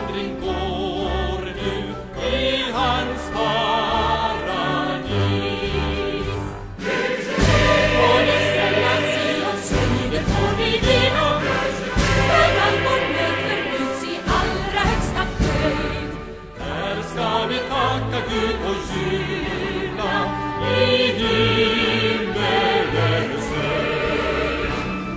vandring går nu i hans paradis. Och det sällas i oss det får vi genom, för all vår nöd förbyts i allra högsta fröjd. Här ska vi tacka Gud och jubla i himmelens höjd.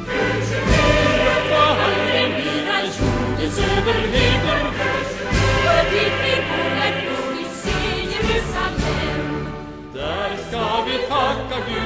Vad aldrig mera jordens överheten, för dit vi går där får vi se Jerusalem. Där ska vi tacka Gud